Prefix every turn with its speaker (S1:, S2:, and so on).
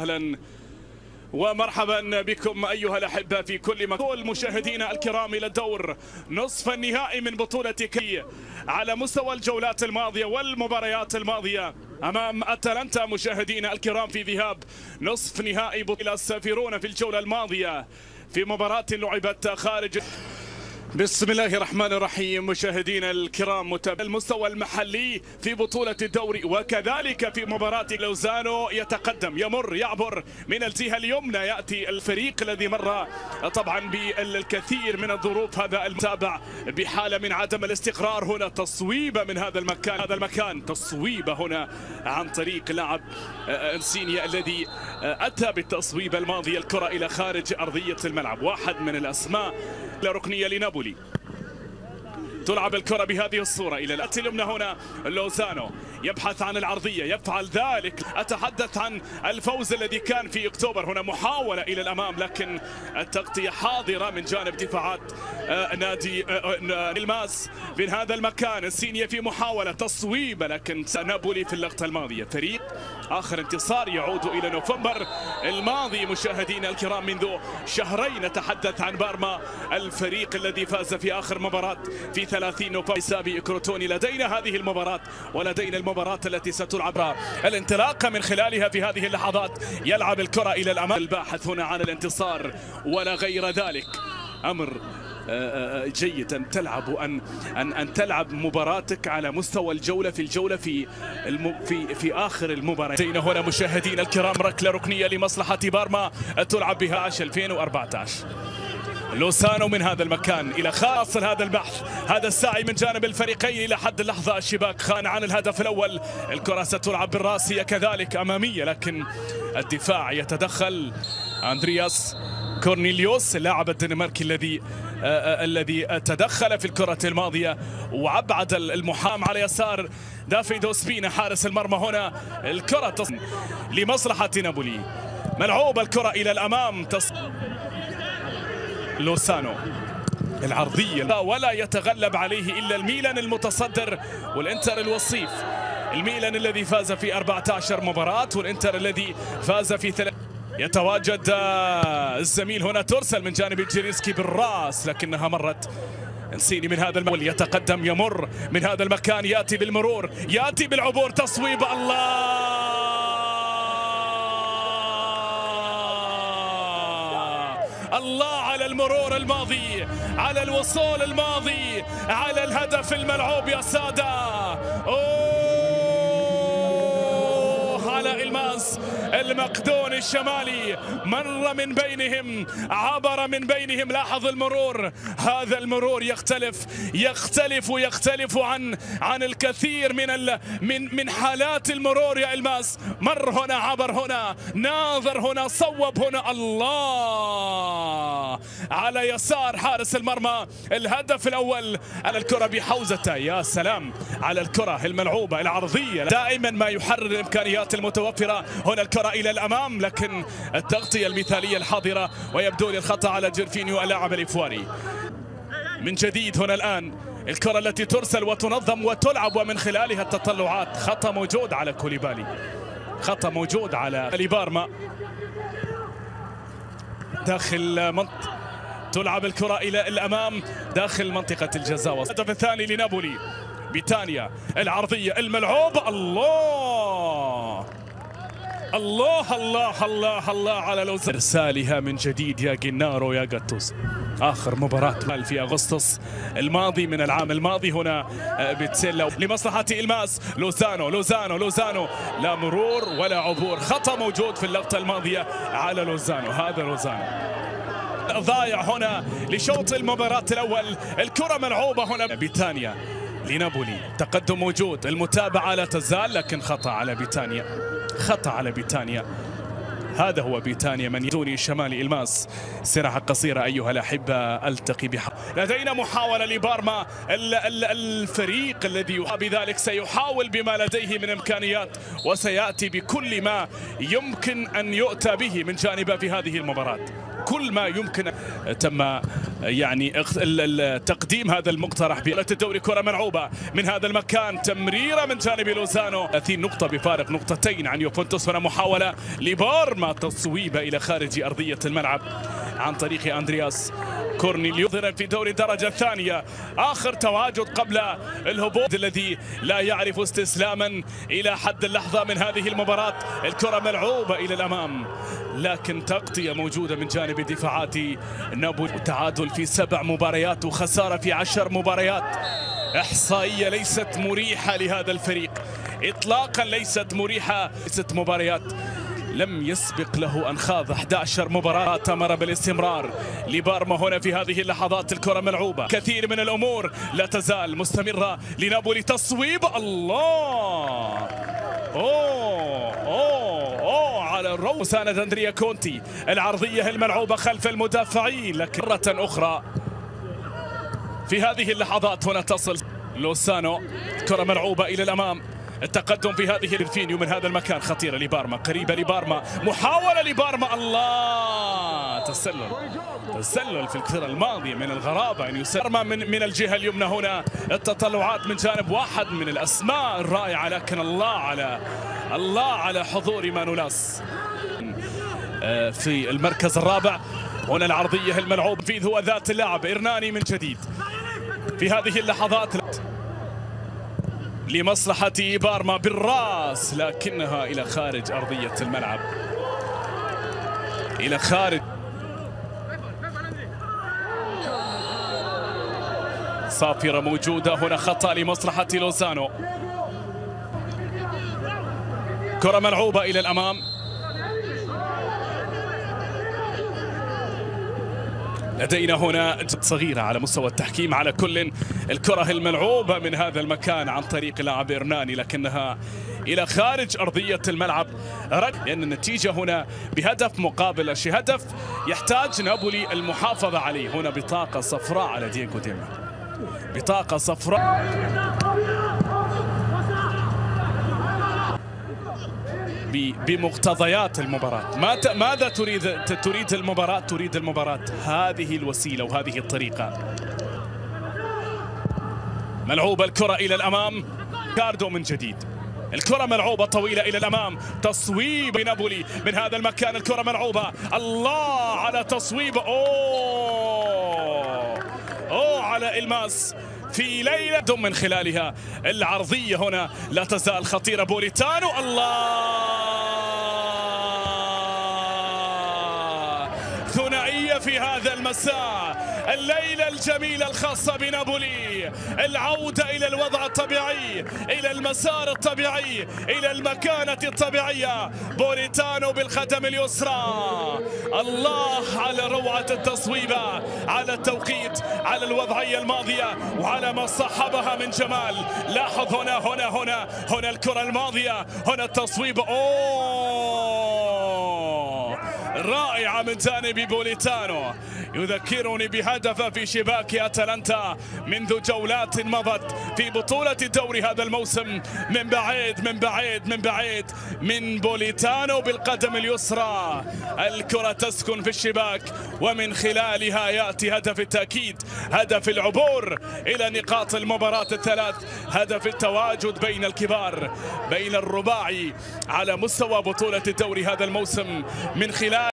S1: وسهلا ومرحبا بكم أيها الأحبة في كل مكان. مشاهدينا الكرام إلى الدور نصف النهائي من بطولة كي على مستوى الجولات الماضية والمباريات الماضية أمام أتلانتا. مشاهدينا الكرام في ذهاب نصف نهائي بطولة السافرون في الجولة الماضية في مباراة لعبت خارج. بسم الله الرحمن الرحيم. مشاهدينا الكرام، متابعي المستوى المحلي في بطولة الدوري وكذلك في مباراة لوزانو يتقدم يعبر من الجهة اليمنى. يأتي الفريق الذي مر طبعا بالكثير من الظروف، هذا المتابع بحالة من عدم الاستقرار. هنا تصويبة من هذا المكان تصويبة هنا عن طريق لاعب انسينيا الذي أتى بالتصويبة الماضية الكرة إلى خارج أرضية الملعب. واحد من الأسماء ركنية لنابولي. تلعب الكرة بهذه الصورة إلى الأتي اليمنى. هنا لوزانو يبحث عن العرضية، يفعل ذلك. أتحدث عن الفوز الذي كان في أكتوبر. هنا محاولة إلى الأمام لكن التغطية حاضرة من جانب دفاعات نادي الماس من هذا المكان. السينيا في محاولة تصويبة لكن نابولي في اللقطة الماضية. فريق آخر انتصار يعود إلى نوفمبر الماضي. مشاهدينا الكرام منذ شهرين نتحدث عن بارما، الفريق الذي فاز في آخر مباراة في 30 نوفمبر حساب كروتوني. لدينا هذه المباراة ولدينا المباراة التي ستلعب الانطلاقة من خلالها في هذه اللحظات. يلعب الكرة إلى الأمام، الباحث هنا عن الانتصار ولا غير ذلك. أمر جيد أن تلعب أن تلعب مباراتك على مستوى الجولة في آخر المباراة. هنا مشاهدين الكرام ركلة ركنية لمصلحة بارما تلعب بها 2014. لوزانو من هذا المكان إلى خاصل هذا البحث، هذا السعي من جانب الفريقين إلى حد اللحظة. الشباك خان عن الهدف الأول. الكرة ستلعب بالراسية كذلك أمامية لكن الدفاع يتدخل. أندرياس كورنيليوس اللاعب الدنماركي الذي تدخل في الكرة الماضية وأبعد المحام على يسار دافيد أوسبينا حارس المرمى. هنا الكرة لمصلحة نابولي. ملعوب الكرة إلى الأمام. لوزانو العرضية ولا يتغلب عليه إلا الميلان المتصدر والإنتر الوصيف. الميلان الذي فاز في 14 مباراة والإنتر الذي فاز في 3. يتواجد الزميل هنا، ترسل من جانب الجيريسكي بالراس لكنها مرت. انسيني من هذا المكان يتقدم، يمر من هذا المكان، يأتي بالمرور، يأتي بالعبور، تصويب. الله على المرور الماضي، على الوصول الماضي، على الهدف الملعوب يا سادة. على الماس المقدوني الشمالي، مر من بينهم، عبر من بينهم. لاحظ المرور، هذا المرور يختلف عن الكثير من حالات المرور يا الماس. مر هنا، عبر هنا، ناظر هنا، صوب هنا. الله على يسار حارس المرمى. الهدف الأول على الكرة بحوزته. يا سلام على الكرة الملعوبة العرضية، دائما ما يحرر الإمكانيات المتوفرة. هنا الكرة إلى الأمام لكن التغطية المثالية الحاضرة ويبدو لي الخطأ على جيرفينيو اللاعب الإيفواري. من جديد هنا الآن الكرة التي ترسل وتنظم وتلعب ومن خلالها التطلعات. خطأ موجود على كوليبالي، خطأ موجود على بارما داخل تلعب الكرة إلى الأمام داخل منطقة الجزاء. الهدف الثاني لنابولي. بيتانيا العرضية الملعوبة. الله على لوزانو. إرسالها من جديد يا جينارو يا جاتوس. آخر مباراة في أغسطس الماضي من العام الماضي. هنا بتسلة لمصلحة الماس. لوزانو لا مرور ولا عبور. خطأ موجود في اللقطة الماضية على لوزانو. هذا لوزانو ضايع هنا لشوط المباراة الأول. الكرة ملعوبة هنا. بيتانيا لنابولي، تقدم موجود، المتابعة لا تزال لكن خطأ على بيتانيا. هذا هو بيتانيا من يدوني شمالي الماس. استراحة قصيرة أيها الأحبة، ألتقي لدينا محاولة لبارما. الفريق الذي بذلك سيحاول بما لديه من إمكانيات وسيأتي بكل ما يمكن أن يؤتى به من جانبه في هذه المباراة. كل ما يمكن. تم يعني تقديم هذا المقترح بطولة الدوري. كرة ملعوبة من هذا المكان، تمريرة من جانب لوزانو، 30 نقطة بفارق نقطتين عن يوفنتوس. هنا محاولة لبارما، تصويبة إلى خارج أرضية الملعب عن طريق أندرياس كورنيليو. في دوري الدرجة الثانية، آخر تواجد قبل الهبوط الذي لا يعرف استسلاما إلى حد اللحظة من هذه المباراة. الكرة ملعوبة إلى الأمام، لكن تغطية موجودة من جانب دفاعات نابولي. تعادل في 7 مباريات وخسارة في 10 مباريات. إحصائية ليست مريحة لهذا الفريق إطلاقا، ليست مريحة. 6 مباريات لم يسبق له أن خاض 11 مباراة. تمر بالاستمرار لبارما هنا في هذه اللحظات. الكرة ملعوبة، كثير من الأمور لا تزال مستمرة لنابولي. تصويب، الله، أوه على الروح. مساند أندريا كونتي، العرضية الملعوبة خلف المدافعين، لكن مرة أخرى في هذه اللحظات هنا تصل لوسانو. كرة ملعوبة إلى الأمام، التقدم في هذه الفينيو من هذا المكان، خطيرة لبارما، قريبة لبارما، محاولة لبارما، الله، تسلل في الكرة الماضية من الغرابة أن يسرم من الجهة اليمنى. هنا التطلعات من جانب واحد من الأسماء الرائعة، لكن الله على حضور مانولاس في المركز الرابع. هنا العرضية الملعوب في هو ذات اللاعب إرناني من جديد في هذه اللحظات لمصلحة بارما بالراس، لكنها إلى خارج أرضية الملعب، إلى خارج. صافرة موجودة هنا، خطأ لمصلحة لوزانو. كرة ملعوبة إلى الأمام، لدينا هنا صغيرة على مستوى التحكيم. على كل، الكرة الملعوبة من هذا المكان عن طريق لاعب إرناني، لكنها إلى خارج أرضية الملعب، لأن النتيجة هنا بهدف مقابل شيء، هدف يحتاج نابولي المحافظة عليه. هنا بطاقة صفراء على دييغو ديما، بطاقة صفراء بمقتضيات المباراة. ماذا تريد المباراة؟ تريد المباراة هذه الوسيلة وهذه الطريقة. ملعوبة الكرة إلى الأمام، كاردو من جديد، الكرة ملعوبة طويلة إلى الأمام، تصويب نابولي من هذا المكان. الكرة ملعوبة، الله على تصويب، أوه على إلماس في ليلة من خلالها. العرضية هنا لا تزال خطيرة. بوليتانو، الله، ثنائية في هذا المساء، الليلة الجميلة الخاصة بنابولي، العودة إلى الوضع الطبيعي، إلى المسار الطبيعي، إلى المكانة الطبيعية. بوليتانو بالقدم اليسرى، الله على روعة التصويبة، على التوقيت، على الوضعية الماضية، وعلى ما صاحبها من جمال. لاحظ هنا الكرة الماضية، هنا التصويب، رائعة من جانب بوليتانو، يذكرني بهدف في شباك أتلانتا منذ جولات مضت في بطولة الدوري هذا الموسم. من بعيد من بوليتانو بالقدم اليسرى، الكرة تسكن في الشباك، ومن خلالها يأتي هدف التأكيد، هدف العبور إلى نقاط المباراة الثلاث، هدف التواجد بين الكبار، بين الرباعي على مستوى بطولة الدوري هذا الموسم من خلال